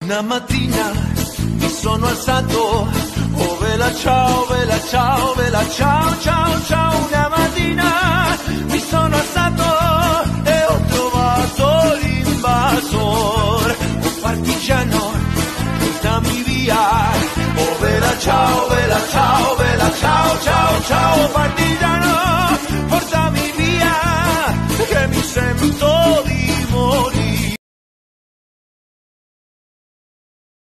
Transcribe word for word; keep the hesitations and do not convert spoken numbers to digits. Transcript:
Una mattina mi sono alzato, oh vela ciao, vela ciao, vela ciao, ciao, ciao. Una mattina mi sono alzato e ho trovato l'invasor, un partigiano, portami via. Oh vela ciao, vela ciao, vela ciao, ciao, ciao, partigiano.